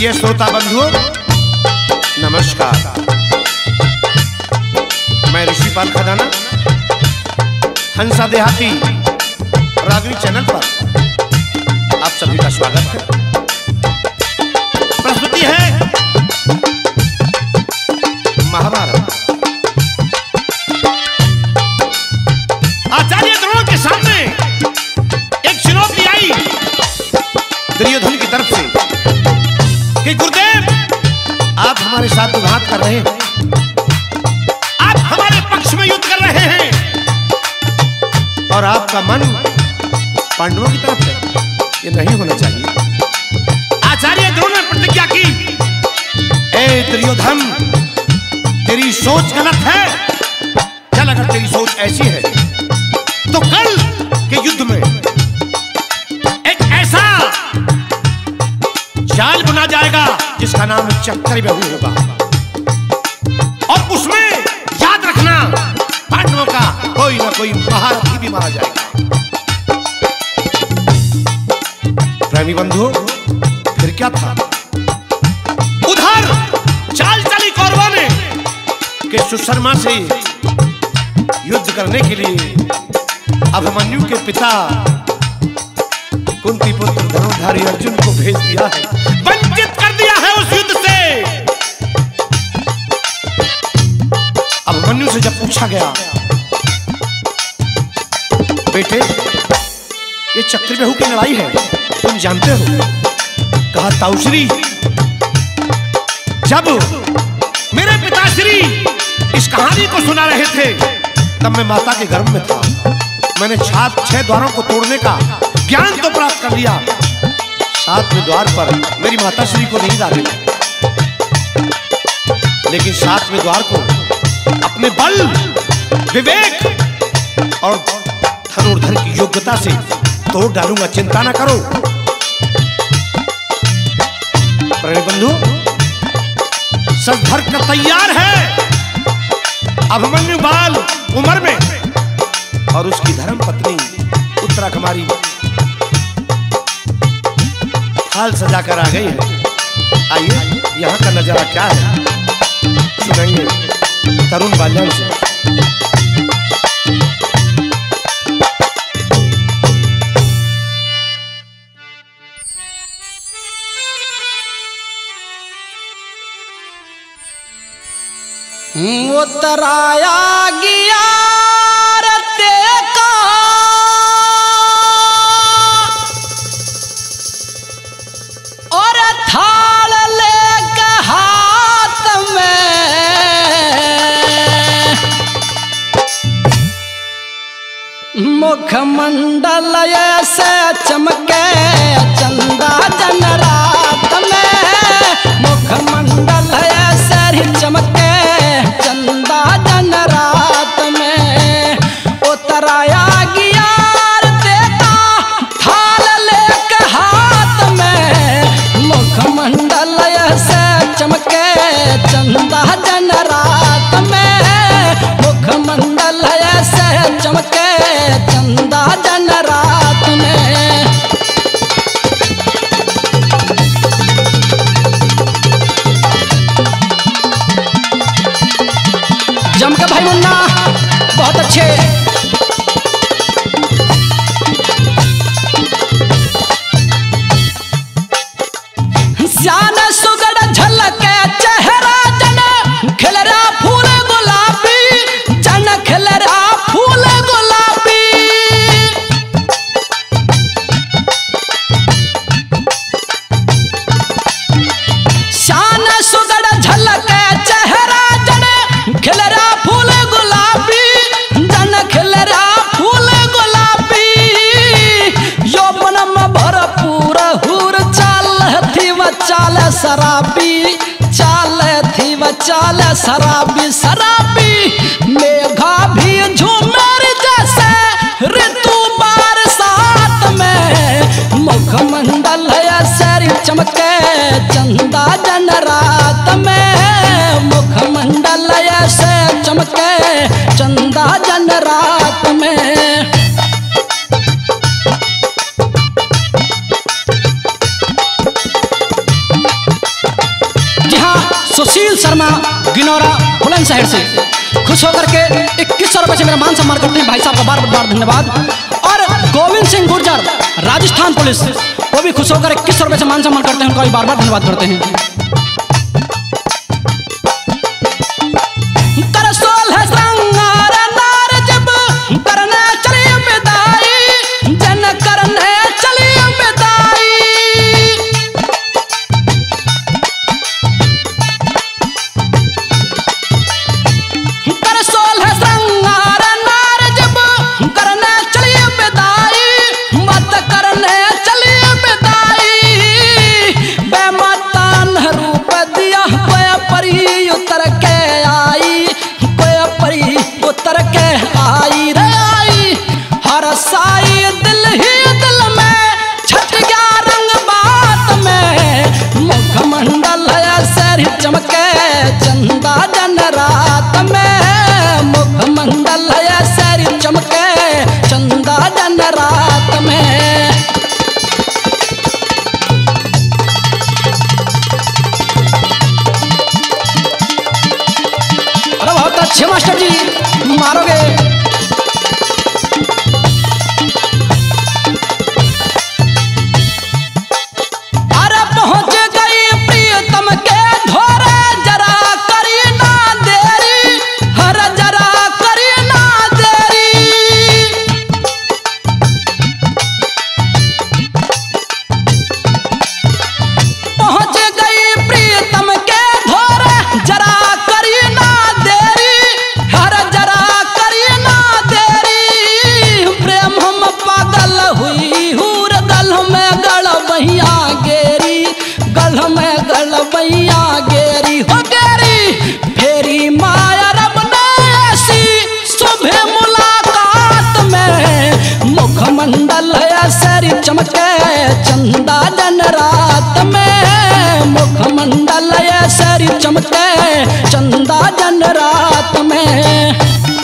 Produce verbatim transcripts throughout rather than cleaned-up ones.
प्रिय श्रोता बंधुओं, नमस्कार। मैं ऋषिपाल खदाना हंसा देहाती रागनी चैनल पर आप सभी का स्वागत है। प्रस्तुति है महाभारत। आचार्य द्रोण के सामने एक चुनौती आई दुर्योधन की तरफ से कि गुरुदेव, आप हमारे साथ विवाद कर रहे हैं, आप हमारे पक्ष में युद्ध कर रहे हैं और आपका मन पांडवों की तरफ है। ये नहीं होना चाहिए। आचार्य द्रोण ने प्रतिज्ञा की, ए दुर्योधन, तेरी सोच गलत है। चल, अगर तेरी सोच ऐसी है तो कल के युद्ध में एक ऐसा जाल बुना जाएगा जिसका नाम चक्रव्यूह होगा, और उसमें याद रखना पांडवों का कोई ना कोई महारथी भी मारा जाएगा। प्रेमी बंधु, फिर क्या था? उधर चाल चली कौरवों ने कि सुशर्मा से युद्ध करने के लिए अभिमन्यु के पिता कुंती पुत्र धनुर्धारी अर्जुन को भेज दिया है, वंचित कर दिया है उस युद्ध से। अभिमन्यु से जब पूछा गया, बेटे, ये चक्रव्यूह की लड़ाई है, तुम जानते हो? कहा, ताऊश्री, जब मेरे पिताश्री इस कहानी को सुना रहे थे तब मैं माता के गर्भ में था। मैंने छात छह द्वारों को तोड़ने का ज्ञान तो प्राप्त कर लिया, सातवें द्वार पर मेरी माता श्री को नींद आ गई, लेकिन सातवें द्वार को अपने बल, विवेक और धनुर्धर की योग्यता से तोड़ डालूंगा, चिंता ना करो। प्रिय बंधु, सब धर कर तैयार है अभिमन्यु बाल उम्र में, और उसकी धर्म पत्नी उत्तरा कुमारी हाल सजाकर आ गई है। आइए, यहाँ का नजारा क्या है सुनेंगे तरुण बाल्यान से। उतराया गया थाल लेके हाथ में, मुखमंडल ऐसे चमके चंदा जन रात में, मुखमंडल ऐसे चमके चंदा जन रात में। उतराया गया देता थाल लेके हाथ में, मुखमंडल ऐसे चमके चंदा जन रात में, मुखमंडल ऐसे चमके चंदा जन रात में। जम के भाई मुन्ना, बहुत अच्छे। श्यान सुगड़ झलके चेहरा जन खिलरा फूल गुलाबी, जन खिलरा फूल गुलाबी। श्यान सुगड़ झलके चेहरा जन खिलरा फूल गुलाबी, जन खिलरा फूल गुलाबी। यौवन में भरपूर हूर चाल थी व चाल शराबी, चाल थी व चाल शराबी शराबी। मेघा भी झूमर जैसे ऋतु बरसात में, मुखमंडल ऐसे चमके चंदा जन रात में, मुखमंडल ऐसे चमके चंदा जन रात में। जी हाँ, सुशील शर्मा गिनौरा बुलंदशहर से खुश होकर के इक्कीस सौ रुपए से मेरा मान सम्मान करते हैं भाई साहब का बार बार धन्यवाद। और गोविंद सिंह गुर्जर राजस्थान पुलिस, वो भी खुश होकर इक्कीस सौ रुपए से मान सम्मान करते हैं, उनका भी बार बार धन्यवाद करते हैं। चमके चंदा जन रात में, मुखमंडल है सर चमके चंदा जन रात में। अरे बहुत अच्छे मास्टर जी, मारोगे। चमके चंदा जन रात में, मुखमंडल ये सर चमके चंदा जन रात में।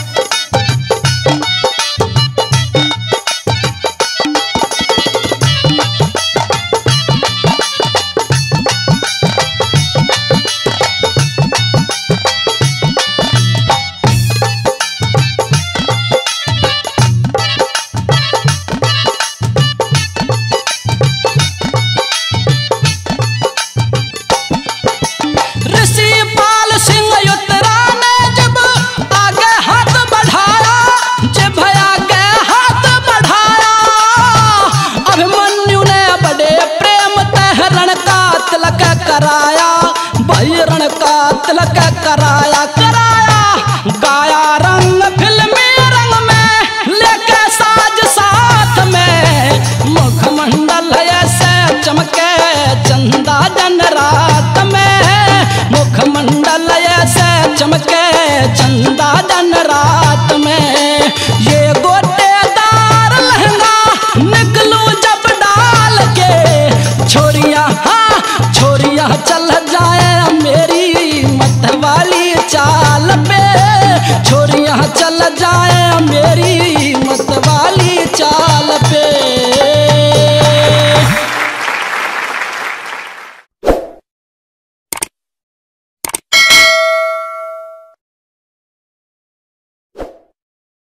कराया भाई रण का तिलक कराया कराया, गाया रंग फिल्मी रंग में लेके साज साथ में, मुखमंडल ऐसे चमके चंदा जन रात में, मुखमंडल ऐसे चमके चंदा जन रात में। ये गोटेदार लहंगा निकलूं जब डाल के, छोरियां हाँ छोरियां चल जाए मेरी मत वाली चाल पे, छोरियां चल जाए मेरी